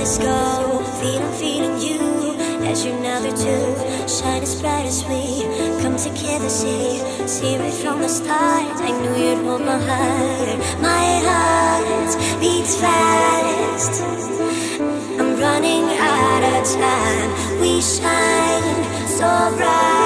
let's go. Feeling you as you never do. Shine as bright as we come together, see right from the start. I knew you'd hold my heart. My heart beats fast. I'm running out of time. We shine so bright.